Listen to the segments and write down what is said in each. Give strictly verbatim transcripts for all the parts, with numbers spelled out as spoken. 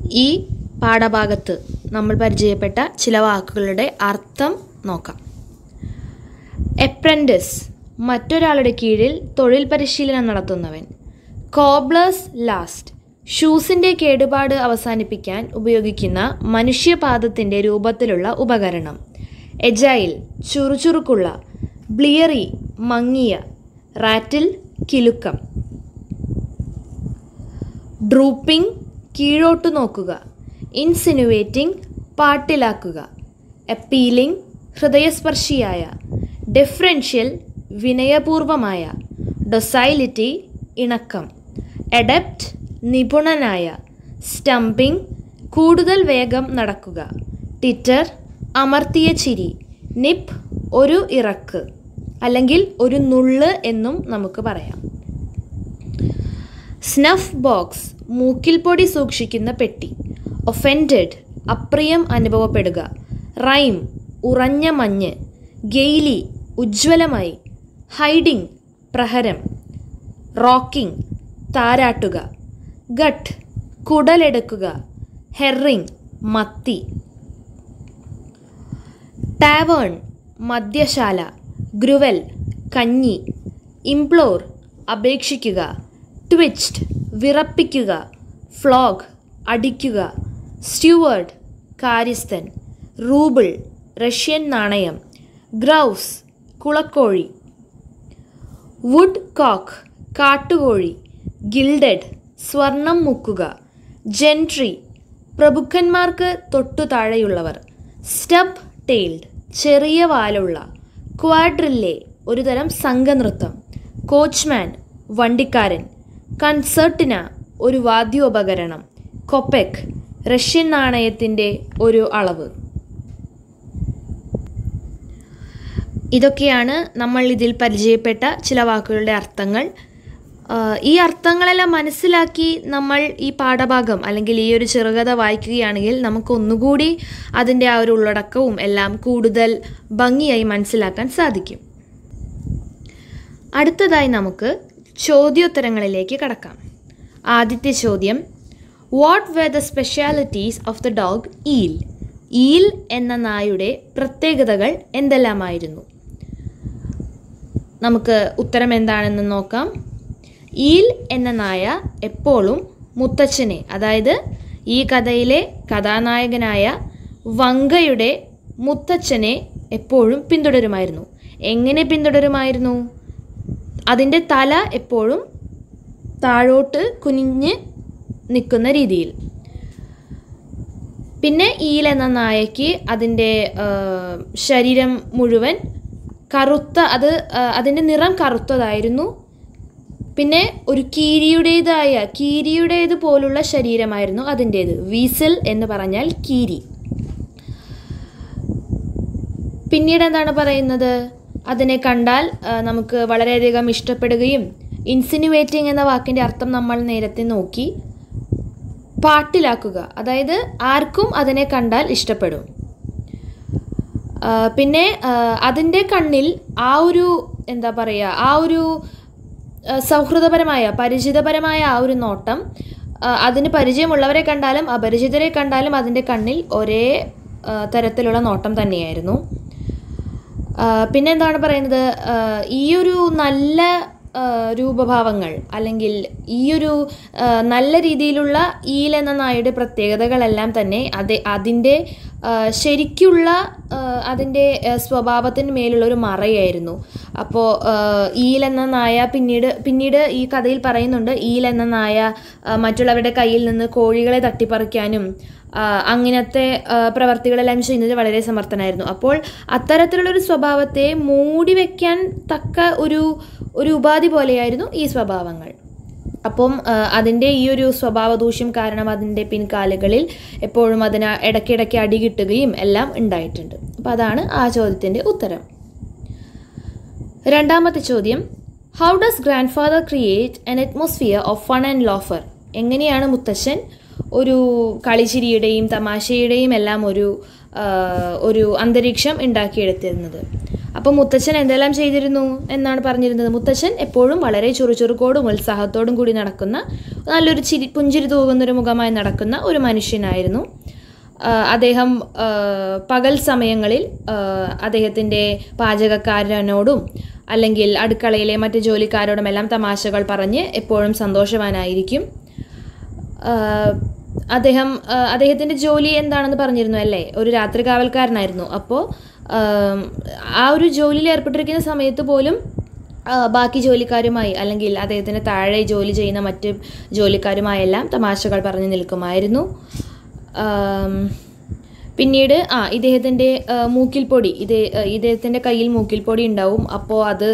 ഈ പാഠഭാഗത്ത് നമ്മൾ പരിചയപ്പെട്ട ചില വാക്കുകളുടെ അർത്ഥം നോക്കാം. എപ്രൻറ്റിസ്, മറ്റൊരാളുടെ കീഴിൽ തൊഴിൽ പരിശീലനം നടത്തുന്നവൻ. കോബ്ലേഴ്സ് ലാസ്റ്റ്, ഷൂസിൻ്റെ കേടുപാട് അവസാനിപ്പിക്കാൻ ഉപയോഗിക്കുന്ന മനുഷ്യപാദത്തിൻ്റെ രൂപത്തിലുള്ള ഉപകരണം. എജൈൽ, ചുറുചുറുക്കുള്ള. ബ്ലിയറി, മങ്ങിയ. റാറ്റിൽ, കിലുക്കം. ഡ്രൂപ്പിംഗ്, കീഴോട്ടു നോക്കുക. ഇൻസിനുവേറ്റിംഗ്, പാട്ടിലാക്കുക. അപ്പീലിംഗ്, ഹൃദയസ്പർശിയായ. ഡിഫറൻഷ്യൽ, വിനയപൂർവമായ. ഡൊസൈലിറ്റി, ഇണക്കം. അഡപ്റ്റ്, നിപുണനായ. സ്റ്റംപിംഗ്, കൂടുതൽ വേഗം നടക്കുക. ടിറ്റർ, അമർത്തിയ ചിരി. നിപ്പ്, ഒരു ഇറക്ക് അല്ലെങ്കിൽ ഒരു നുള്ള് എന്നും നമുക്ക് പറയാം. സ്നഫ് ബോക്സ്, മൂക്കിൽ പൊടി സൂക്ഷിക്കുന്ന പെട്ടി. ഒഫെൻഡഡ്, അപ്രിയം അനുഭവപ്പെടുക. റൈം, ഉറഞ്ഞ മഞ്ഞ്. ഗെയിലി, ഉജ്ജ്വലമായി. ഹൈഡിംഗ്, പ്രഹരം. റോക്കിംഗ്, താരാട്ടുക. ഗട്ട്, കുടലെടുക്കുക. ഹെറിംഗ്, മത്തി. ടാവേൺ, മദ്യശാല. ഗ്രുവൽ, കഞ്ഞി. ഇംപ്ലോർ, അപേക്ഷിക്കുക. ട്വിച്ച്ഡ്, വിറപ്പിക്കുക. ഫ്ലോഗ്, അടിക്കുക. സ്റ്റ്യൂവേർഡ്, കാര്യസ്ഥൻ. റൂബിൾ, റഷ്യൻ നാണയം. ഗ്രൗസ്, കുളക്കോഴി. വുഡ് കോക്ക്, കാട്ടുകോഴി. ഗിൽഡഡ്, സ്വർണം മുക്കുക. ജെൻട്രി, പ്രഭുക്കന്മാർക്ക് തൊട്ടു താഴെയുള്ളവർ. സ്റ്റബ് ടെയിൽഡ്, ചെറിയ വാലുള്ള. ക്വാഡ്രില്ലെ, ഒരുതരം സംഘനൃത്തം. കോച്ച്മാൻ, വണ്ടിക്കാരൻ. കൺസെർട്ടിന, ഒരു വാദ്യോപകരണം. കൊപ്പെക്, റഷ്യൻ നാണയത്തിൻ്റെ ഒരു അളവ്. ഇതൊക്കെയാണ് നമ്മൾ ഇതിൽ പരിചയപ്പെട്ട ചില വാക്കുകളുടെ അർത്ഥങ്ങൾ. ഈ അർത്ഥങ്ങളെല്ലാം മനസ്സിലാക്കി നമ്മൾ ഈ പാഠഭാഗം അല്ലെങ്കിൽ ഈ ഒരു ചെറുകഥ വായിക്കുകയാണെങ്കിൽ നമുക്കൊന്നുകൂടി അതിൻ്റെ ആ ഒരു ഉള്ളടക്കവും എല്ലാം കൂടുതൽ ഭംഗിയായി മനസ്സിലാക്കാൻ സാധിക്കും. അടുത്തതായി നമുക്ക് ചോദ്യോത്തരങ്ങളിലേക്ക് കടക്കാം. ആദ്യത്തെ ചോദ്യം, what were the specialities of the dog Eel? Eel എന്ന നായുടെ പ്രത്യേകതകൾ എന്തെല്ലാമായിരുന്നു? നമുക്ക് ഉത്തരം എന്താണെന്ന് നോക്കാം. ഈൽ എന്ന നായ എപ്പോഴും മുത്തച്ഛനെ, അതായത് ഈ കഥയിലെ കഥാനായകനായ വങ്കയുടെ മുത്തച്ഛനെ എപ്പോഴും പിന്തുടരുമായിരുന്നു. എങ്ങനെ പിന്തുടരുമായിരുന്നു? അതിൻ്റെ തല എപ്പോഴും താഴോട്ട് കുനിഞ്ഞ് നിൽക്കുന്ന രീതിയിൽ. പിന്നെ ഈൽ എന്ന നായയ്ക്ക് അതിൻ്റെ ശരീരം മുഴുവൻ കറുത്ത, അത് അതിൻ്റെ നിറം കറുത്തതായിരുന്നു. പിന്നെ ഒരു കീരിയുടേതായ കീരിയുടേത് പോലുള്ള ശരീരമായിരുന്നു അതിൻ്റേത്. വീസൽ എന്ന് പറഞ്ഞാൽ കീരി. പിന്നീട് എന്താണ് പറയുന്നത്? അതിനെ കണ്ടാൽ നമുക്ക് വളരെയധികം ഇഷ്ടപ്പെടുകയും, ഇൻസിനുവേറ്റിംഗ് എന്ന വാക്കിൻ്റെ അർത്ഥം നമ്മൾ നേരത്തെ നോക്കി. പാട്ടിലാക്കുക, അതായത് ആർക്കും അതിനെ കണ്ടാൽ ഇഷ്ടപ്പെടും. പിന്നെ അതിൻ്റെ കണ്ണിൽ ആ ഒരു എന്താ പറയുക, ആ ഒരു സൗഹൃദപരമായ പരിചിതപരമായ ആ ഒരു നോട്ടം, അതിന് പരിചയമുള്ളവരെ കണ്ടാലും അപരിചിതരെ കണ്ടാലും അതിൻ്റെ കണ്ണിൽ ഒരേ തരത്തിലുള്ള നോട്ടം തന്നെയായിരുന്നു. പിന്നെ എന്താണ് പറയുന്നത്? ഈയൊരു നല്ല രൂപഭാവങ്ങൾ അല്ലെങ്കിൽ ഈയൊരു നല്ല രീതിയിലുള്ള ഈൽ എന്ന നായയുടെ പ്രത്യേകതകളെല്ലാം തന്നെ അത് അതിൻ്റെ ശരിക്കുള്ള അതിൻ്റെ സ്വഭാവത്തിന് മേലുള്ളൊരു മറയായിരുന്നു. അപ്പോൾ ഈൽ എന്ന നായ പിന്നീട് പിന്നീട് ഈ കഥയിൽ പറയുന്നുണ്ട്, ഈൽ എന്ന നായ മറ്റുള്ളവരുടെ കയ്യിൽ നിന്ന് കോഴികളെ തട്ടിപ്പറിക്കാനും അങ്ങനത്തെ പ്രവർത്തികളെല്ലാം ചെയ്യുന്നതിൽ വളരെ സമർത്ഥനായിരുന്നു. അപ്പോൾ അത്തരത്തിലുള്ളൊരു സ്വഭാവത്തെ മൂടി വയ്ക്കാൻ തക്ക ഒരു ഒരു ഉപാധി പോലെയായിരുന്നു ഈ സ്വഭാവങ്ങൾ. അപ്പം അതിൻ്റെ ഈ ഒരു സ്വഭാവ ദൂഷ്യം കാരണം അതിൻ്റെ പിൻകാലുകളിൽ എപ്പോഴും അതിന് ഇടയ്ക്കിടയ്ക്ക് അടി കിട്ടുകയും എല്ലാം ഉണ്ടായിട്ടുണ്ട്. അപ്പം അതാണ് ആ ചോദ്യത്തിൻ്റെ ഉത്തരം. രണ്ടാമത്തെ ചോദ്യം, how does grand father create an atmosphere of fun and laughter? എങ്ങനെയാണ് മുത്തശ്ശൻ ഒരു കളിച്ചിരിയുടെയും തമാശയുടെയും എല്ലാം ഒരു ഒരു അന്തരീക്ഷം ഉണ്ടാക്കിയെടുത്തിരുന്നത്? അപ്പോൾ മുത്തച്ഛൻ എന്തെല്ലാം ചെയ്തിരുന്നു എന്നാണ് പറഞ്ഞിരുന്നത്? മുത്തച്ഛൻ എപ്പോഴും വളരെ ചുറുചുറുക്കോടും ഉത്സാഹത്തോടും കൂടി നടക്കുന്ന, നല്ലൊരു ചിരി പുഞ്ചിരി തൂകുന്നൊരു മുഖമായി നടക്കുന്ന ഒരു മനുഷ്യനായിരുന്നു. അദ്ദേഹം പകൽ സമയങ്ങളിൽ അദ്ദേഹത്തിൻ്റെ പാചകക്കാരനോടും അല്ലെങ്കിൽ അടുക്കളയിലെ മറ്റ് ജോലിക്കാരോടുമെല്ലാം തമാശകൾ പറഞ്ഞ് എപ്പോഴും സന്തോഷവാനായിരിക്കും. അദ്ദേഹം അദ്ദേഹത്തിൻ്റെ ജോലി എന്താണെന്ന് പറഞ്ഞിരുന്നു അല്ലേ? ഒരു രാത്രി കാവൽക്കാരനായിരുന്നു. അപ്പോൾ ആ ഒരു ജോലിയിൽ ഏർപ്പെട്ടിരിക്കുന്ന സമയത്ത് പോലും ബാക്കി ജോലിക്കാരുമായി അല്ലെങ്കിൽ അദ്ദേഹത്തിന് താഴെ ജോലി ചെയ്യുന്ന മറ്റ് ജോലിക്കാരുമായെല്ലാം തമാശകൾ പറഞ്ഞു നിൽക്കുമായിരുന്നു. പിന്നീട് ആ ഇദ്ദേഹത്തിൻ്റെ മൂക്കിൽ പൊടി ഇതേ ഇദ്ദേഹത്തിൻ്റെ കയ്യിൽ മൂക്കിൽ പൊടി ഉണ്ടാവും. അപ്പോൾ അത്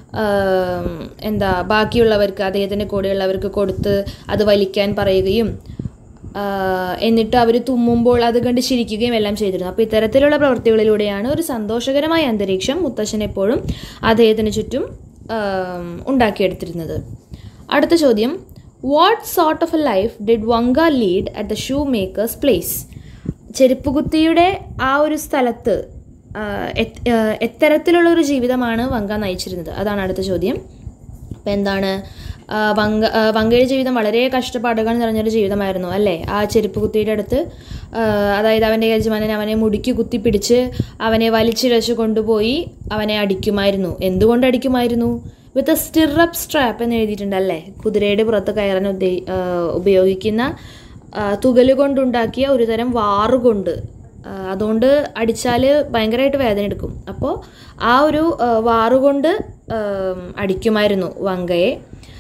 എന്താ ബാക്കിയുള്ളവർക്ക്, അദ്ദേഹത്തിൻ്റെ കൂടെയുള്ളവർക്ക് കൊടുത്ത് അത് വലിക്കാൻ പറയുകയും എന്നിട്ട് അവർ തുമ്മുമ്പോൾ അത് കണ്ട് ചിരിക്കുകയും എല്ലാം ചെയ്തിരുന്നു. അപ്പോൾ ഇത്തരത്തിലുള്ള പ്രവൃത്തികളിലൂടെയാണ് ഒരു സന്തോഷകരമായ അന്തരീക്ഷം മുത്തശ്ശൻ എപ്പോഴും അദ്ദേഹത്തിന് ചുറ്റും ഉണ്ടാക്കിയെടുത്തിരുന്നത്. അടുത്ത ചോദ്യം, what sort of a life did Vanka lead at the shoe maker's place? ചെരുപ്പുകുത്തിയുടെ ആ ഒരു സ്ഥലത്ത് എത്തരത്തിലുള്ള ഒരു ജീവിതമാണ് വങ്ക നയിച്ചിരുന്നത്? അതാണ് അടുത്ത ചോദ്യം. അപ്പോൾ എന്താണ്, വങ്ക വങ്കയുടെ ജീവിതം വളരെ കഷ്ടപ്പാടുകൾ നിറഞ്ഞൊരു ജീവിതമായിരുന്നു അല്ലേ? ആ ചെരുപ്പുകുത്തിയുടെ അടുത്ത്, അതായത് അവൻ്റെ യജമാനൻ അവനെ മുടിക്ക് കുത്തിപ്പിടിച്ച് അവനെ വലിച്ചിഴച്ച് കൊണ്ടുപോയി അവനെ അടിക്കുമായിരുന്നു. എന്തുകൊണ്ട് അടിക്കുമായിരുന്നു? വിത്ത് എ സ്റ്റിറപ്പ് സ്ട്രാപ്പ് എന്ന് എഴുതിയിട്ടുണ്ടല്ലേ. കുതിരയുടെ പുറത്ത് കയറാൻ ഉദ്ദേ ഉപയോഗിക്കുന്ന തുകല് കൊണ്ടുണ്ടാക്കിയ ഒരു തരം വാറുകൊണ്ട്, അതുകൊണ്ട് അടിച്ചാൽ ഭയങ്കരമായിട്ട് വേദന എടുക്കും. അപ്പോൾ ആ ഒരു വാറുകൊണ്ട് അടിക്കുമായിരുന്നു വങ്കയെ.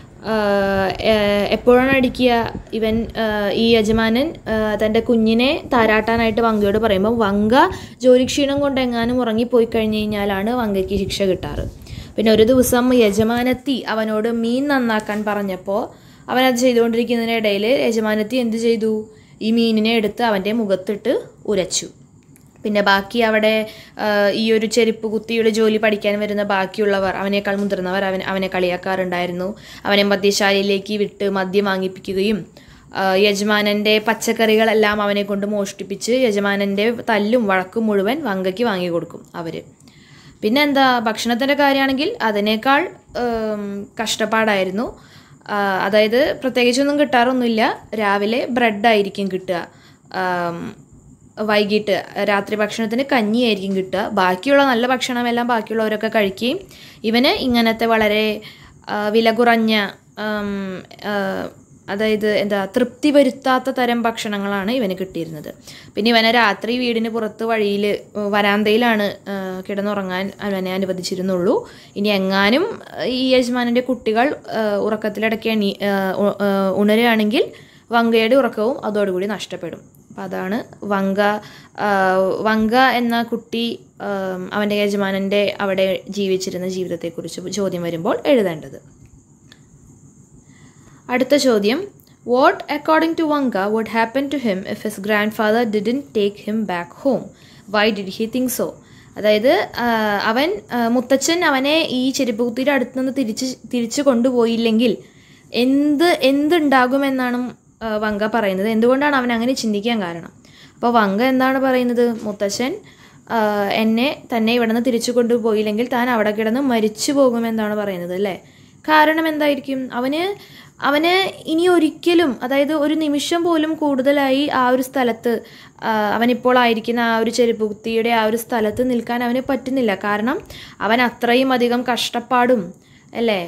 എപ്പോഴാണ് അടിക്കുക? ഇവൻ ഈ യജമാനൻ തൻ്റെ കുഞ്ഞിനെ താരാട്ടാനായിട്ട് വങ്കയോട് പറയുമ്പോൾ വങ്ക ജോലിക്ഷീണം കൊണ്ട് എങ്ങാനും ഉറങ്ങിപ്പോയി കഴിഞ്ഞ് കഴിഞ്ഞാലാണ് വങ്കയ്ക്ക് ശിക്ഷ കിട്ടാറ്. പിന്നെ ഒരു ദിവസം യജമാനത്തി അവനോട് മീൻ നന്നാക്കാൻ പറഞ്ഞപ്പോൾ അവനത് ചെയ്തുകൊണ്ടിരിക്കുന്നതിനിടയിൽ യജമാനത്തി എന്ത് ചെയ്തു? ഈ മീനിനെ എടുത്ത് അവൻ്റെ മുഖത്തിട്ട് ഉരച്ചു. പിന്നെ ബാക്കി അവിടെ ഈ ഒരു ചെരുപ്പ് കുത്തിയുടെ ജോലി പഠിക്കാൻ വരുന്ന ബാക്കിയുള്ളവർ, അവനേക്കാൾ മുതിർന്നവർ അവൻ അവനെ കളിയാക്കാറുണ്ടായിരുന്നു. അവനെ മദ്യശാലയിലേക്ക് വിട്ട് മദ്യം വാങ്ങിപ്പിക്കുകയും യജമാനൻ്റെ പച്ചക്കറികളെല്ലാം അവനെ കൊണ്ട് മോഷ്ടിപ്പിച്ച് യജമാനൻ്റെ തല്ലും വഴക്കും മുഴുവൻ വങ്കയ്ക്ക് വാങ്ങിക്കൊടുക്കും അവർ. പിന്നെ എന്താ, ഭക്ഷണത്തിൻ്റെ കാര്യമാണെങ്കിൽ അതിനേക്കാൾ കഷ്ടപ്പാടായിരുന്നു. അതായത് പ്രത്യേകിച്ചൊന്നും കിട്ടാറൊന്നുമില്ല. രാവിലെ ബ്രെഡായിരിക്കും കിട്ടുക, വൈകിട്ട് രാത്രി ഭക്ഷണത്തിന് കഞ്ഞിയായിരിക്കും കിട്ടുക. ബാക്കിയുള്ള നല്ല ഭക്ഷണമെല്ലാം ബാക്കിയുള്ളവരൊക്കെ കഴിക്കുകയും ഇവന് ഇങ്ങനത്തെ വളരെ വില കുറഞ്ഞ, അതായത് എന്താ തൃപ്തി വരുത്താത്ത തരം ഭക്ഷണങ്ങളാണ് ഇവന് കിട്ടിയിരുന്നത്. പിന്നെ ഇവനെ രാത്രി വീടിന് പുറത്ത് വഴിയിൽ വരാന്തയിലാണ് കിടന്നുറങ്ങാൻ അവനെ അനുവദിച്ചിരുന്നുള്ളൂ. ഇനി എങ്ങാനും ഈ യജമാനൻ്റെ കുട്ടികൾ ഉറക്കത്തിലിടയ്ക്ക് എണീ ഉണരുകയാണെങ്കിൽ വങ്കയുടെ ഉറക്കവും അതോടുകൂടി നഷ്ടപ്പെടും. അപ്പം അതാണ് വങ്ക വങ്ക എന്ന കുട്ടി അവൻ്റെ യജമാനൻ്റെ അവിടെ ജീവിച്ചിരുന്ന ജീവിതത്തെക്കുറിച്ച് ചോദ്യം വരുമ്പോൾ എഴുതേണ്ടത്. അടുത്ത ചോദ്യം, what according to Vanka would happen to him if his grand father didn't take him back home? Why did he think so? അതായത് അവൻ മുത്തച്ഛൻ അവനെ ഈ ചെരുപ്പുകുത്തിയുടെ അടുത്ത് നിന്ന് തിരിച്ച് തിരിച്ച് കൊണ്ടുപോയില്ലെങ്കിൽ എന്ത് എന്തുണ്ടാകുമെന്നാണ് വങ്ക പറയുന്നത്. എന്തുകൊണ്ടാണ് അവൻ അങ്ങനെ ചിന്തിക്കാൻ കാരണം? അപ്പോൾ വങ്ക എന്താണ് പറയുന്നത്? മുത്തച്ഛൻ എന്നെ തന്നെ ഇവിടെ നിന്ന് തിരിച്ചു കൊണ്ടുപോയില്ലെങ്കിൽ താൻ അവിടെ കിടന്ന് മരിച്ചു പോകുമെന്നാണ് പറയുന്നത് അല്ലേ? കാരണം എന്തായിരിക്കും? അവന് അവന് ഇനി ഒരിക്കലും, അതായത് ഒരു നിമിഷം പോലും കൂടുതലായി ആ ഒരു സ്ഥലത്ത്, അവനിപ്പോൾ ആയിരിക്കുന്ന ആ ഒരു ചെരുപ്പുകുത്തിയുടെ ആ ഒരു സ്ഥലത്ത് നിൽക്കാൻ അവന് പറ്റുന്നില്ല. കാരണം അവൻ അത്രയും അധികം കഷ്ടപ്പാടും അല്ലേ,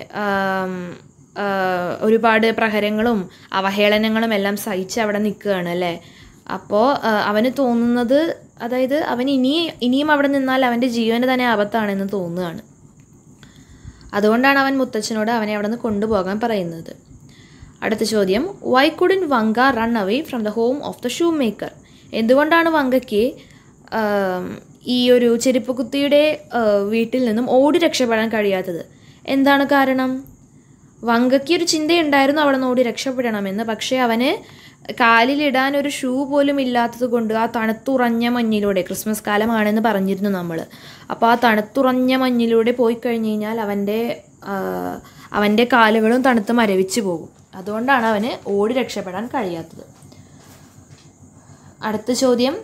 ഒരുപാട് പ്രഹരങ്ങളും അവഹേളനങ്ങളും എല്ലാം സഹിച്ച് അവിടെ നിൽക്കുകയാണ് അല്ലേ. അപ്പോൾ അവന് തോന്നുന്നത്, അതായത് അവൻ ഇനി ഇനിയും അവിടെ നിന്നാൽ അവൻ്റെ ജീവന് തന്നെ ആപത്താണെന്ന് തോന്നുകയാണ്. അതുകൊണ്ടാണ് അവൻ മുത്തച്ഛനോട് അവനെ അവിടെ നിന്ന് കൊണ്ടുപോകാൻ പറയുന്നത്. അടുത്ത ചോദ്യം, why couldn't Vanka run away from the home of the shoe maker? എന്തുകൊണ്ടാണ് വങ്കയ്ക്ക് ഈ ഒരു ചെരുപ്പുകുത്തിയുടെ വീട്ടിൽ നിന്നും ഓടി രക്ഷപ്പെടാൻ കഴിയാത്തത്? എന്താണ് കാരണം? വങ്കയ്ക്ക് ഒരു ചിന്തയുണ്ടായിരുന്നു അവിടെ നിന്ന് ഓടി രക്ഷപ്പെടണമെന്ന്. പക്ഷേ അവന് കാലിലിടാൻ ഒരു ഷൂ പോലും ഇല്ലാത്തത് കൊണ്ട് ആ തണുത്തുറഞ്ഞ മഞ്ഞിലൂടെ, ക്രിസ്മസ് കാലമാണെന്ന് പറഞ്ഞിരുന്നു നമ്മൾ, അപ്പോൾ ആ തണുത്തുറഞ്ഞ മഞ്ഞിലൂടെ പോയി കഴിഞ്ഞ് കഴിഞ്ഞാൽ അവൻ്റെ അവൻ്റെ കാലുകളും തണുത്ത് മരവിച്ച് പോകും. അതുകൊണ്ടാണ് അവന് ഓടി രക്ഷപ്പെടാൻ കഴിയാത്തത്. അടുത്ത ചോദ്യം,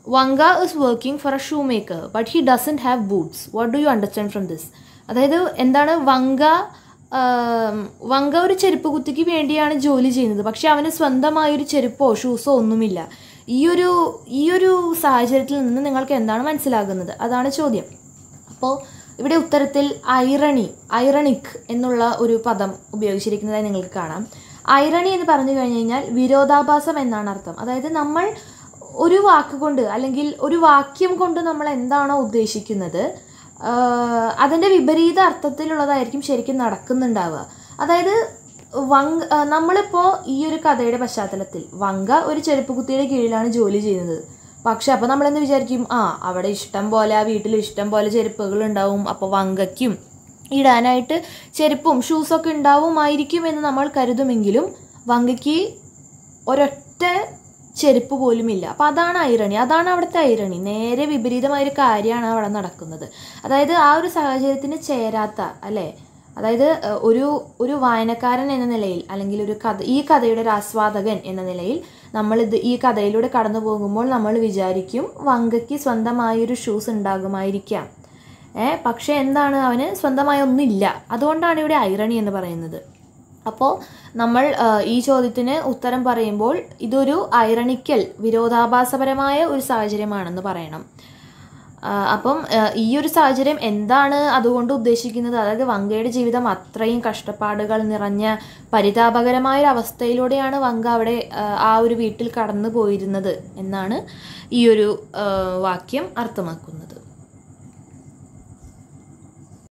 Vanka is working for a shoe maker but he doesn't have boots. What do you understand from this? അതായത് എന്താണ്, വങ്ക വങ്ക ഒരു ചെരുപ്പ് കുത്തിക്ക് വേണ്ടിയാണ് ജോലി ചെയ്യുന്നത്, പക്ഷെ അവന് സ്വന്തമായൊരു ചെരുപ്പോ ഷൂസോ ഒന്നുമില്ല. ഈ ഒരു ഈ ഒരു സാഹചര്യത്തിൽ നിന്ന് നിങ്ങൾക്ക് എന്താണ് മനസ്സിലാകുന്നത്? അതാണ് ചോദ്യം. അപ്പോൾ ഇവിടെ ഉത്തരത്തിൽ ഐറണി ഐറണിക് എന്നുള്ള ഒരു പദം ഉപയോഗിച്ചിരിക്കുന്നതായി നിങ്ങൾക്ക് കാണാം. ഐറണി എന്ന് പറഞ്ഞു കഴിഞ്ഞ് കഴിഞ്ഞാൽ വിരോധാഭാസം എന്നാണ് അർത്ഥം. അതായത് നമ്മൾ ഒരു വാക്ക് കൊണ്ട് അല്ലെങ്കിൽ ഒരു വാക്യം കൊണ്ട് നമ്മൾ എന്താണോ ഉദ്ദേശിക്കുന്നത് അതിൻ്റെ വിപരീത അർത്ഥത്തിലുള്ളതായിരിക്കും ശരിക്കും നടക്കുന്നുണ്ടാവുക. അതായത് വങ്ക നമ്മളിപ്പോൾ ഈ ഒരു കഥയുടെ പശ്ചാത്തലത്തിൽ വങ്ക ഒരു ചെരുപ്പ് കുത്തിയുടെ കീഴിലാണ് ജോലി ചെയ്യുന്നത്. പക്ഷെ അപ്പോൾ നമ്മളെന്ന് വിചാരിക്കും, ആ അവിടെ ഇഷ്ടം പോലെ ആ വീട്ടിൽ ഇഷ്ടം പോലെ ചെരുപ്പുകൾ ഉണ്ടാവും, അപ്പോൾ വങ്കയ്ക്കും ഇടാനായിട്ട് ചെരുപ്പും ഷൂസൊക്കെ ഉണ്ടാവുമായിരിക്കും എന്ന് നമ്മൾ കരുതുമെങ്കിലും വങ്കയ്ക്ക് ഒരൊറ്റ ചെരുപ്പ് പോലും ഇല്ല. അപ്പോൾ അതാണ് ഐറണി, അതാണ് അവിടുത്തെ ഐറണി. നേരെ വിപരീതമായൊരു കാര്യമാണ് അവിടെ നടക്കുന്നത്. അതായത് ആ ഒരു സാഹചര്യത്തിന് ചേരാത്ത, അല്ലേ, അതായത് ഒരു ഒരു വായനക്കാരൻ എന്ന നിലയിൽ അല്ലെങ്കിൽ ഒരു കഥ ഈ കഥയുടെ ഒരു ആസ്വാദകൻ എന്ന നിലയിൽ നമ്മളിത് ഈ കഥയിലൂടെ കടന്നു പോകുമ്പോൾ നമ്മൾ വിചാരിക്കും വങ്കയ്ക്ക് സ്വന്തമായൊരു ഷൂസ് ഉണ്ടാകുമായിരിക്കാം, ഏ പക്ഷേ എന്താണ്, അവന് സ്വന്തമായ ഒന്നില്ല. അതുകൊണ്ടാണ് ഇവിടെ ഐറണി എന്ന് പറയുന്നത്. അപ്പോൾ നമ്മൾ ഈ ചോദ്യത്തിന് ഉത്തരം പറയുമ്പോൾ ഇതൊരു ഐറണിക്കൽ വിരോധാഭാസപരമായ ഒരു സാഹചര്യമാണെന്ന് പറയണം. അപ്പം ഈ ഒരു സാഹചര്യം എന്താണ് അതുകൊണ്ട് ഉദ്ദേശിക്കുന്നത്? അതായത് വങ്കയുടെ ജീവിതം അത്രയും കഷ്ടപ്പാടുകൾ നിറഞ്ഞ പരിതാപകരമായ ഒരു അവസ്ഥയിലൂടെയാണ് വങ്ക അവിടെ ആ ഒരു വീട്ടിൽ കടന്നു പോയിരുന്നത് എന്നാണ് ഈ ഒരു വാക്യം അർത്ഥമാക്കുന്നത്.